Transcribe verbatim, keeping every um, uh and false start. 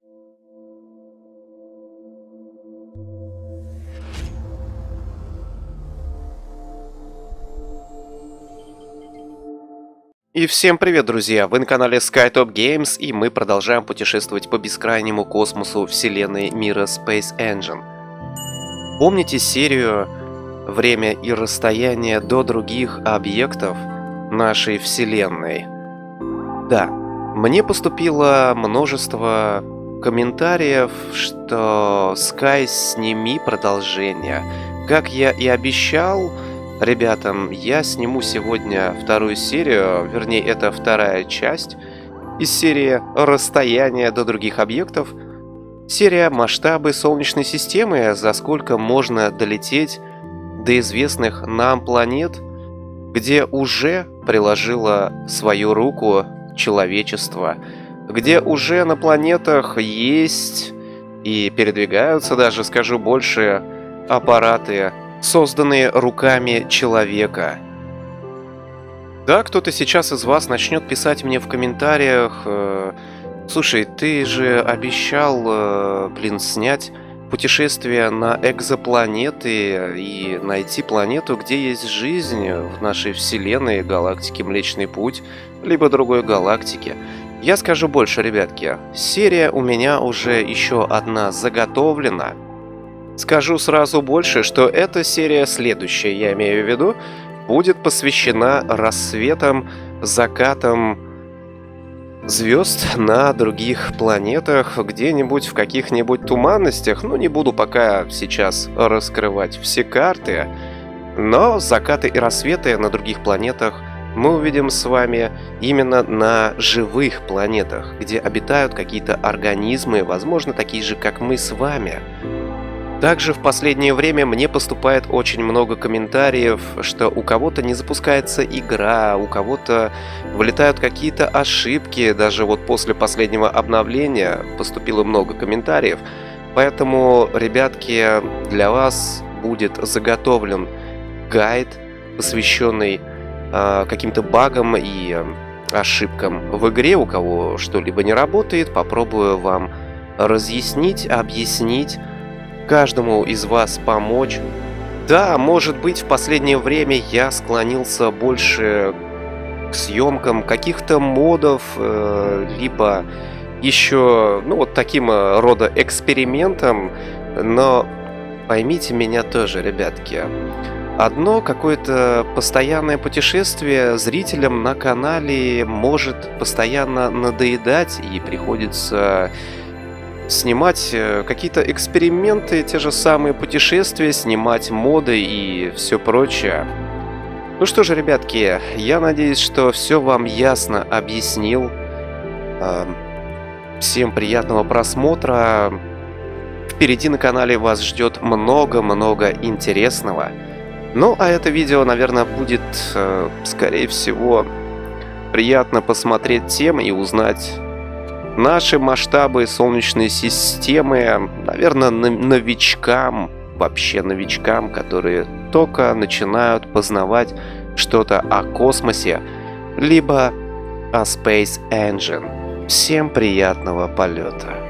И всем привет, друзья! Вы на канале SkyTop Games, и мы продолжаем путешествовать по бескрайнему космосу вселенной мира Space Engine. Помните серию «Время и расстояние до других объектов нашей вселенной»? Да, мне поступило множество комментариев, что Sky, сними продолжение. Как я и обещал ребятам, я сниму сегодня вторую серию, вернее, это вторая часть из серии «Расстояние до других объектов». Серия «Масштабы Солнечной системы», за сколько можно долететь до известных нам планет, где уже приложило свою руку человечество, где уже на планетах есть и передвигаются даже, скажу больше, аппараты, созданные руками человека. Да, кто-то сейчас из вас начнет писать мне в комментариях: э, слушай, ты же обещал, э, блин, снять путешествие на экзопланеты и найти планету, где есть жизнь в нашей вселенной, галактике Млечный Путь, либо другой галактике. Я скажу больше, ребятки, серия у меня уже еще одна заготовлена. Скажу сразу больше, что эта серия, следующая, я имею в виду, будет посвящена рассветам, закатам звезд на других планетах, где-нибудь в каких-нибудь туманностях. Ну, не буду пока сейчас раскрывать все карты, но закаты и рассветы на других планетах мы увидим с вами именно на живых планетах, где обитают какие-то организмы, возможно, такие же, как мы с вами. Также в последнее время мне поступает очень много комментариев, что у кого-то не запускается игра, у кого-то вылетают какие-то ошибки. Даже вот после последнего обновления поступило много комментариев. Поэтому, ребятки, для вас будет заготовлен гайд, посвященный э, каким-то багам и э, ошибкам в игре. У кого что-либо не работает, попробую вам разъяснить, объяснить, каждому из вас помочь. Да, может быть, в последнее время я склонился больше к съемкам каких-то модов, э, либо еще, ну, вот таким рода экспериментам, но поймите меня тоже, ребятки. Одно какое-то постоянное путешествие зрителям на канале может постоянно надоедать, и приходится снимать какие-то эксперименты, те же самые путешествия, снимать моды и все прочее. Ну что же, ребятки, я надеюсь, что все вам ясно объяснил. Всем приятного просмотра. Впереди на канале вас ждет много-много интересного. Ну, а это видео, наверное, будет, скорее всего, приятно посмотреть тем и узнать наши масштабы Солнечной системы, наверное, новичкам, вообще новичкам, которые только начинают познавать что-то о космосе, либо о Space Engine. Всем приятного полета!